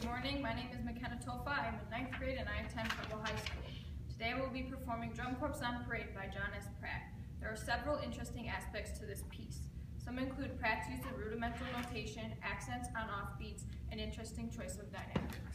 morning, my name is Mackenna Tolfa. I'm in 9th grade and I attend Preble High School. Today I will be performing Drum Corps on Parade by John S. Pratt. There are several interesting aspects to this piece. Some include Pratt's use of rudimental notation, accents on offbeats, and interesting choice of dynamic.